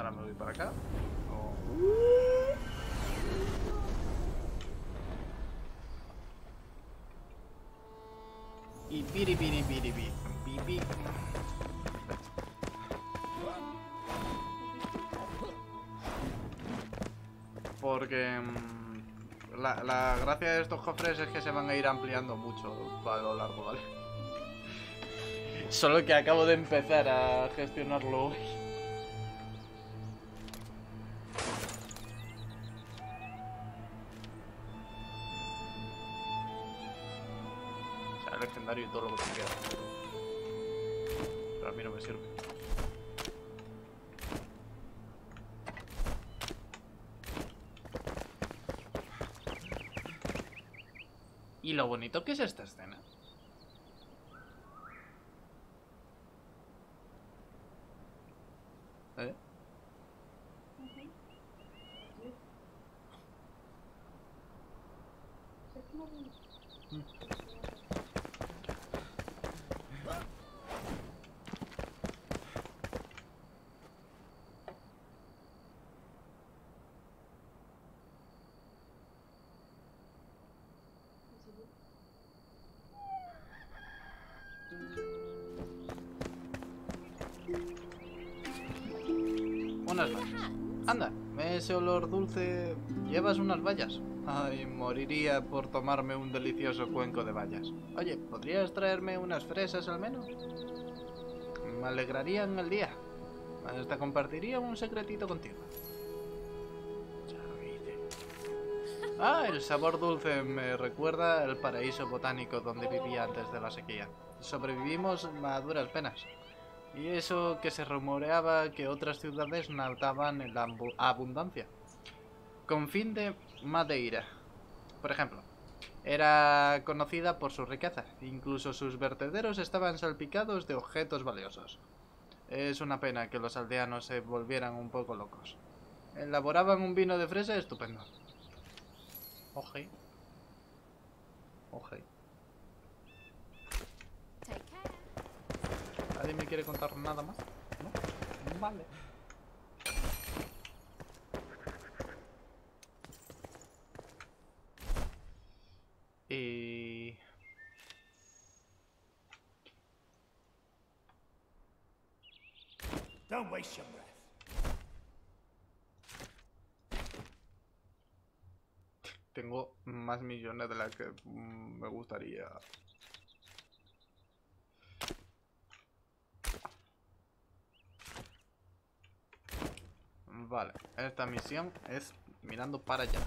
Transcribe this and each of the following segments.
Ahora me voy para acá. Oh. Y piri piri piri piri. Pipi. Porque la gracia de estos cofres es que se van a ir ampliando mucho a lo largo, ¿vale? Solo que acabo de empezar a gestionarlo hoy. O sea, legendario y todo lo que te queda. Pero a mí no me sirve. Y lo bonito que es esta escena. ¿Eh? Unas vallas. Anda, ese olor dulce. ¿Llevas unas vallas? Ay, moriría por tomarme un delicioso cuenco de bayas. Oye, ¿podrías traerme unas fresas al menos? Me alegrarían el día. Hasta compartiría un secretito contigo. Ah, el sabor dulce me recuerda al paraíso botánico donde vivía antes de la sequía. Sobrevivimos a duras penas. Y eso que se rumoreaba que otras ciudades nadaban en la abundancia. Con fin de Madeira, por ejemplo, era conocida por su riqueza. Incluso sus vertederos estaban salpicados de objetos valiosos. Es una pena que los aldeanos se volvieran un poco locos. Elaboraban un vino de fresa estupendo. Oje. Oje. ¿Nadie me quiere contar nada más? ¿No? Vale. Y... Don't waste your breath. Tengo más millones de las que me gustaría. Vale, esta misión es mirando para allá.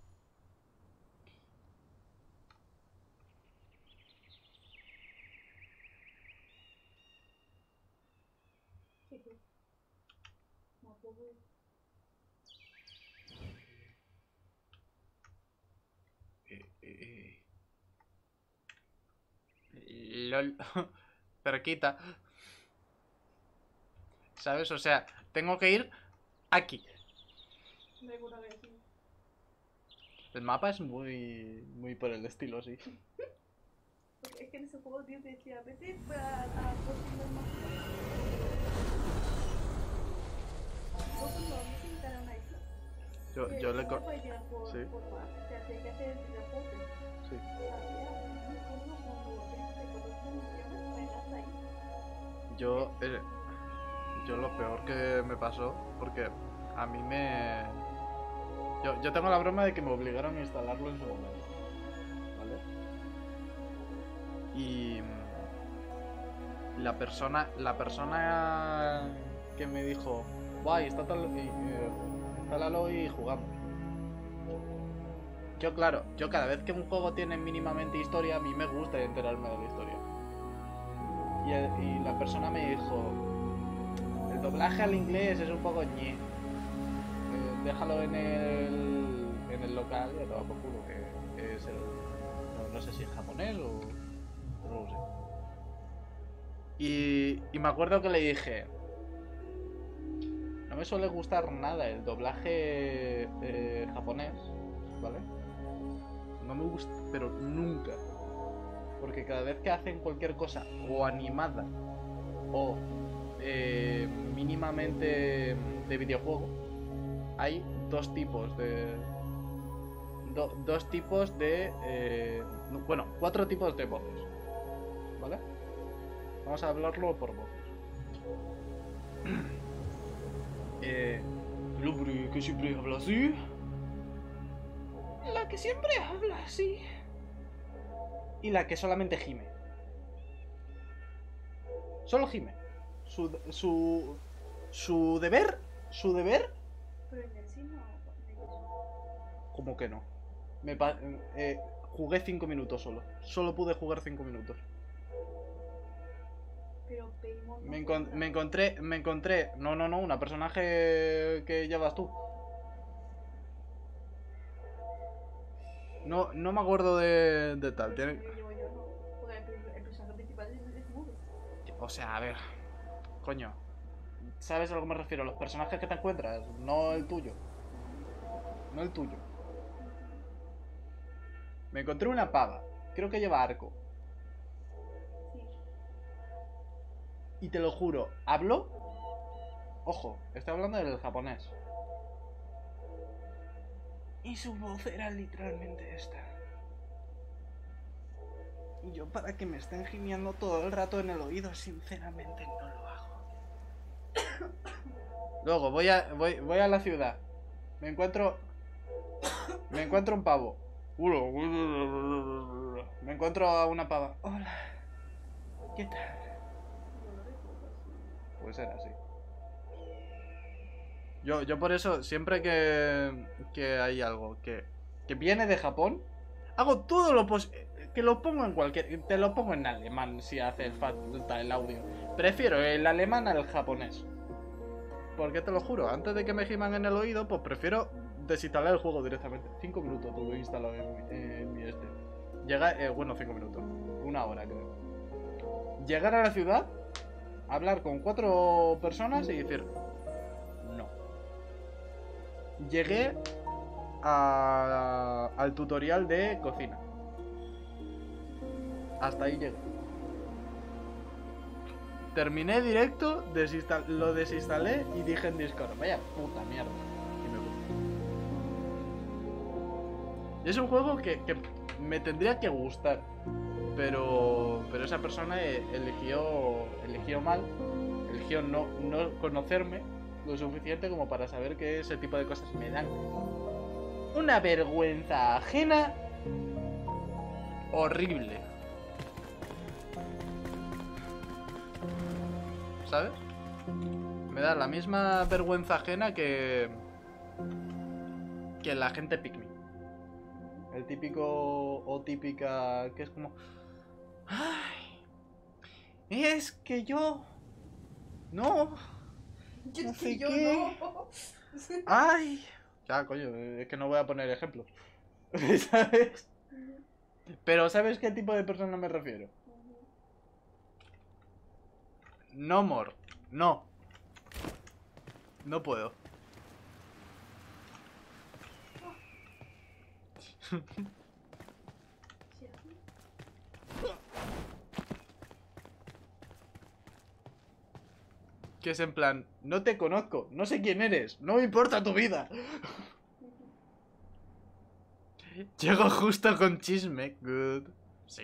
LOL. Pero quita. ¿Sabes? O sea, tengo que ir aquí. El mapa es muy por el estilo, sí. Porque es que en ese juego Dios decía, vete a cocinar más. Vosotros no visitar una isla. Yo le... Sí. Sí. Por mar. O sea, hay que hacer el transporte. Sí. Yo lo peor que me pasó, porque a mí me... Yo tengo la broma de que me obligaron a instalarlo en su momento, ¿vale? Y la persona que me dijo, guay, instálalo y jugamos. Yo, claro, cada vez que un juego tiene mínimamente historia, a mí me gusta enterarme de la historia. Y la persona me dijo, el doblaje al inglés es un poco ñe. Déjalo en el local y a tomar por culo, que es el... No sé si es japonés o... no lo sé. Y me acuerdo que le dije, no me suele gustar nada el doblaje japonés, ¿vale? No me gusta, pero nunca. Porque cada vez que hacen cualquier cosa, o animada, o mínimamente de videojuego, hay dos tipos de... dos tipos de... bueno, 4 tipos de voces. ¿Vale? Vamos a hablarlo por voces. El hombre que siempre habla así. La que siempre habla así. Y la que solamente gime. Solo gime. Su deber. Su deber. Pero en el sí no. ¿Cómo que no? Jugué 5 minutos solo. Solo pude jugar 5 minutos. Pero Paimon no Me encontré. No, una personaje que llevas tú. No me acuerdo de tal. Pero si lo llevo yo, no. Porque el personaje principal es mudo. O sea, a ver. Coño. ¿Sabes a lo que me refiero? Los personajes que te encuentras, no el tuyo. No el tuyo. Me encontré una pava. Creo que lleva arco. Sí. Y te lo juro, ¿hablo? Ojo, estoy hablando del japonés. Y su voz era literalmente esta. Y yo, para que me estén gimiendo todo el rato en el oído, sinceramente no lo hago. Luego voy a la ciudad. Me encuentro un pavo. Me encuentro a una pava. Hola. ¿Qué tal? No lo recuerdo así. Pues era así. Yo por eso, siempre que hay algo que viene de Japón, hago todo lo posible. Que lo pongo en cualquier... Te lo pongo en alemán si hace falta el audio. Prefiero el alemán al japonés. Porque te lo juro, antes de que me giman en el oído, pues prefiero desinstalar el juego directamente. 5 minutos tuve instalado en mi este. Bueno, 5 minutos. 1 hora, creo. Llegar a la ciudad, hablar con 4 personas y decir... No. Llegué al tutorial de cocina. Hasta ahí llegué. Terminé directo, lo desinstalé y dije en Discord, vaya puta mierda. Y me fui. Y es un juego que me tendría que gustar. Pero esa persona eligió mal. Eligió no conocerme lo suficiente como para saber que ese tipo de cosas me dan una vergüenza ajena horrible. ¿Sabes? Me da la misma vergüenza ajena que la gente pick me. El típico o típica que es como... Ay, es que yo... No. No sé qué. No. Ay. Ya, coño, es que no voy a poner ejemplos. ¿Sabes? Pero ¿sabes qué tipo de persona me refiero? No more. No. No puedo. Que es en plan, no te conozco, no sé quién eres, no me importa tu vida. Llego justo con chisme. Good. Sí.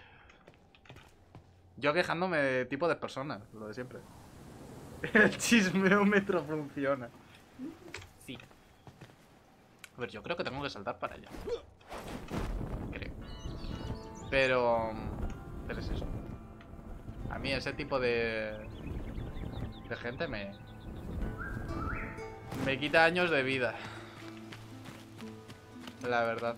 Yo quejándome de tipo de personas, lo de siempre. El chismeómetro funciona. Sí. A ver, yo creo que tengo que saltar para allá. Creo. Pero es eso. A mí ese tipo de gente me quita años de vida. La verdad.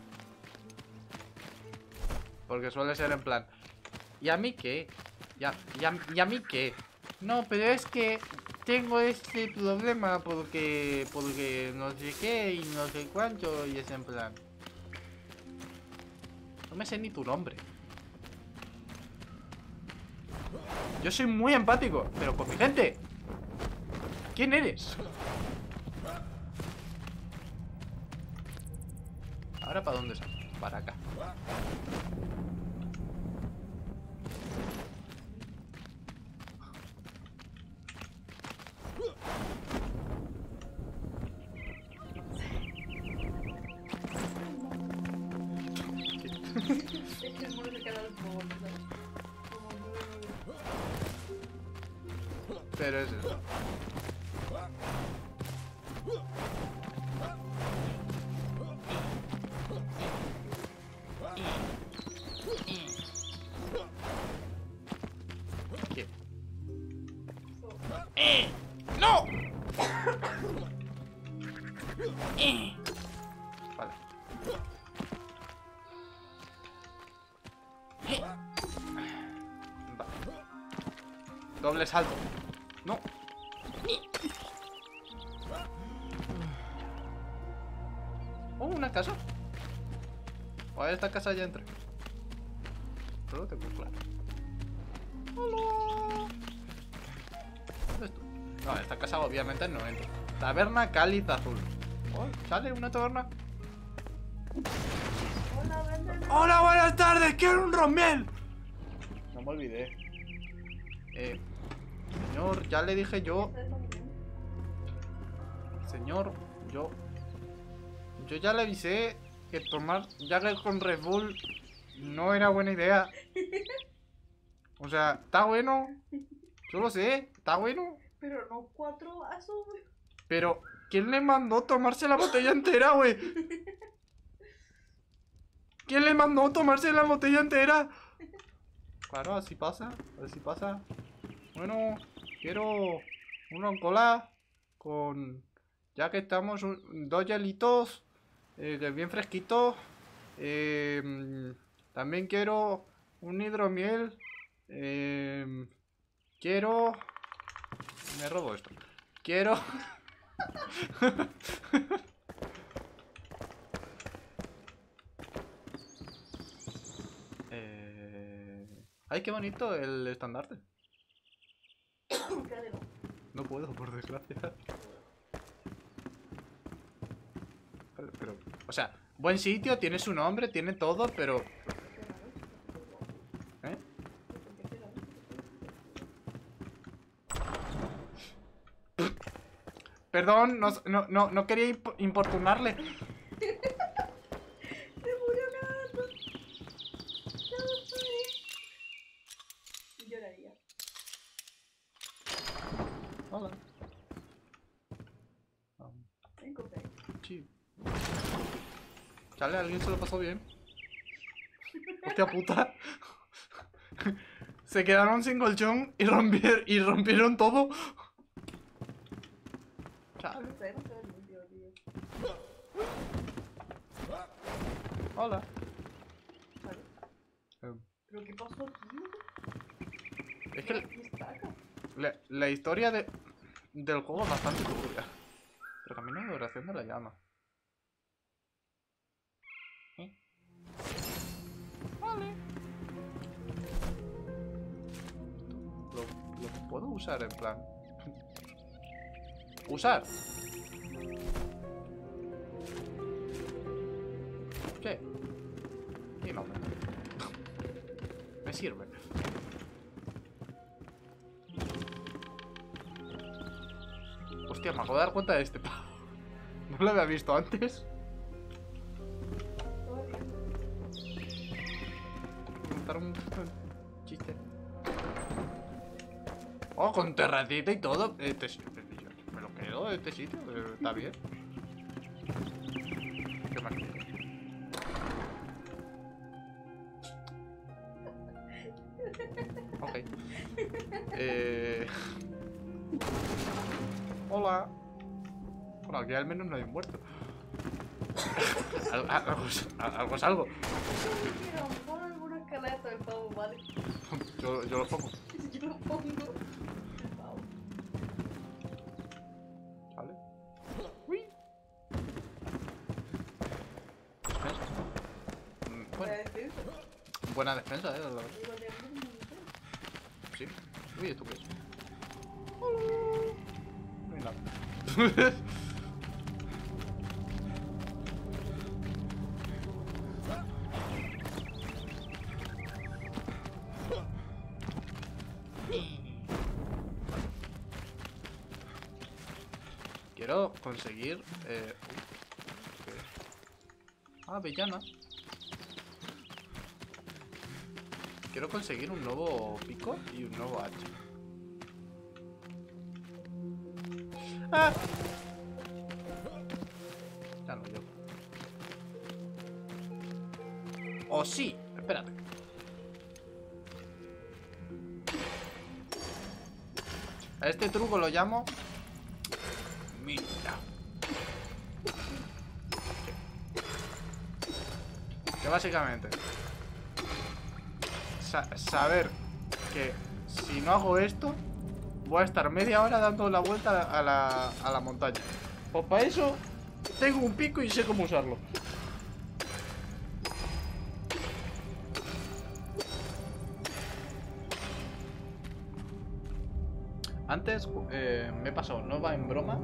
Porque suele ser en plan... ¿Y a mí qué? ¿Y a mí qué? No, pero es que tengo este problema porque no sé qué y no sé cuánto. Y es en plan... No me sé ni tu nombre. Yo soy muy empático, pero con mi gente. ¿Quién eres? ¿Ahora para dónde salgo? Para acá. Es que el mono se queda al fuego, ¿sabes? Como no. Pero es eso. ¿Qué? ¡No! Vale. Vale. Doble salto. No. Oh, una casa. O a esta casa ya entré. Pero lo tengo claro. Hola. ¿Dónde estoy? No, a esta casa obviamente no entro. Taberna Cáliz Azul. Oh, ¿sale una taberna? Hola, vende. ¡Hola, buenas tardes! ¡Quiero un romiel! No me olvidé. Señor, ya le dije yo. Señor, yo ya le avisé que tomar Jagger con Red Bull no era buena idea. O sea, está bueno. Yo lo sé, está bueno. Pero no 4 vasos, güey. Pero, ¿quién le mandó tomarse la botella entera, güey? ¿Quién le mandó tomarse la botella entera? Claro, así pasa, así pasa. Bueno, quiero una cola con... Ya que estamos, dos hielitos, que bien fresquito. También quiero un hidromiel. Quiero... Me robo esto. Quiero... Ay, qué bonito el estandarte. Cadero. No puedo, por desgracia. Pero, o sea, buen sitio, tiene su nombre, tiene todo, pero... ¿Eh? Perdón, no quería importunarle. Se murió gato. Y lloraría. Hola. Ven, cofre. Sí. Chale, alguien se lo pasó bien. Hostia puta. Se quedaron sin colchón y rompieron todo. Chale. Hola. ¿Pero qué pasó aquí? Es que Aquí está acá. la historia del juego es bastante turbia. Pero camino de oración de la llama. Vale. Lo puedo usar en plan. ¿Usar? ¿Qué? Sí, no. Me sirve. Hostia, me acabo de dar cuenta de este pavo. No lo había visto antes. Contar un chiste. Oh, con terracita y todo. Me lo quedo este sitio. Está bien. ¿Qué más? Ok. Hola. Bueno, aquí al menos no hay un muerto. Algo es algo. Mira, pon alguna escaleta del pavo, ¿vale? Yo lo pongo. Yo lo pongo. El pavo. ¿Vale? Uy. Defensa. Bueno, defensa. buena defensa, la verdad. Igual de algo como Sí. Uy, ¿esto qué es? No hay nada. Quiero conseguir... avellana. quiero conseguir un nuevo pico y un nuevo hacha. ¡Ah! Ya no llevo. ¡Oh, sí! Espérate. A este truco lo llamo... Mira. Que básicamente... saber que si no hago esto, voy a estar media hora dando la vuelta a la montaña. Pues para eso tengo un pico y sé cómo usarlo. Antes me he pasado, no va en broma,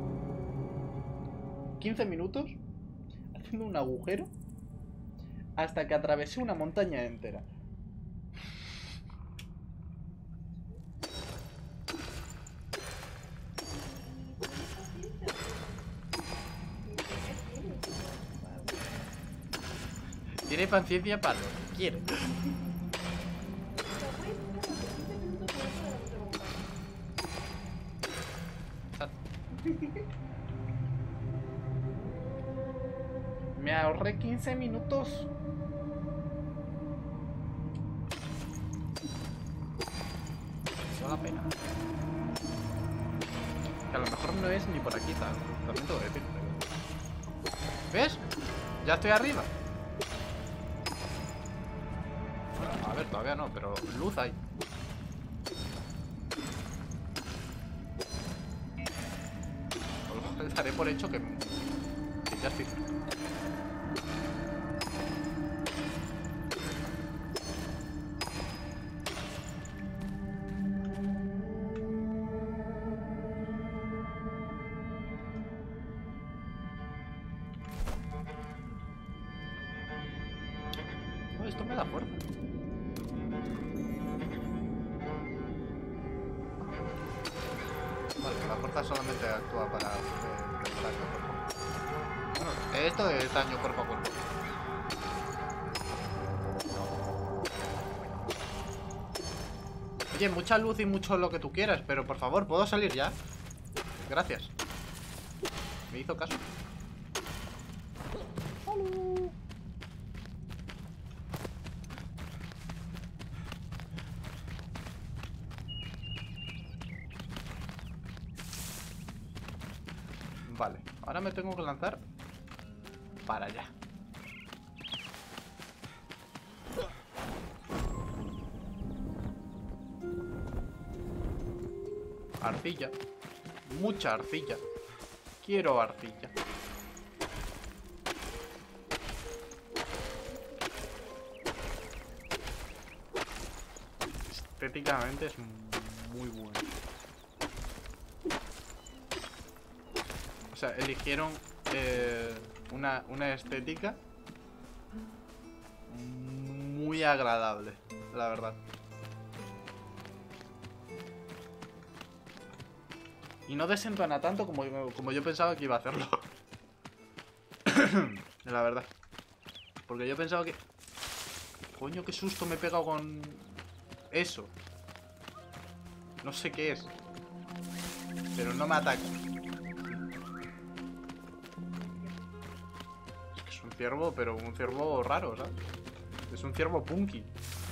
15 minutos haciendo un agujero hasta que atravesé una montaña entera. Tiene paciencia para lo que quiere. Me ahorré 15 minutos. Vale la pena. Que a lo mejor no es ni por aquí tal. También te voy a decir. ¿Ves? Ya estoy arriba. Bueno, a ver, todavía no, pero luz hay. Os daré por hecho que ya estoy. Oh, esto me da fuerza. Vale, la fuerza solamente actúa para daño cuerpo. Bueno, esto es daño cuerpo a cuerpo. Oye, mucha luz y mucho lo que tú quieras, pero por favor, ¿puedo salir ya? Gracias. Me hizo caso. Vale, ahora me tengo que lanzar para allá. Arcilla. Mucha arcilla. Quiero arcilla. Estéticamente es muy bueno. O sea, eligieron una estética muy agradable, la verdad. Y no desentona tanto como yo pensaba que iba a hacerlo. La verdad. Porque yo pensaba que... Coño, qué susto me he pegado con... eso. No sé qué es. Pero no me ataca. Es un ciervo, pero un ciervo raro, ¿sabes? Es un ciervo punky.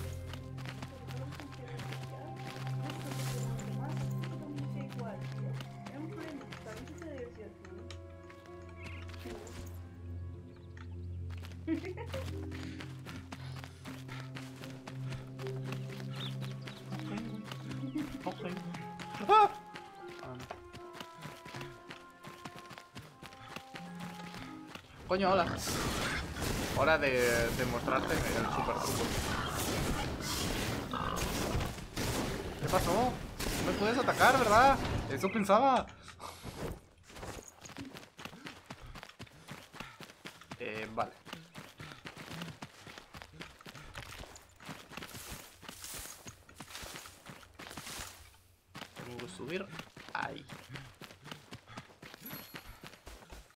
Okay. ¡Ah! Coño, hola. Hora de mostrarte el super truco. ¿Qué pasó? No me puedes atacar, ¿verdad? Eso pensaba. Vale. Tengo que subir ahí.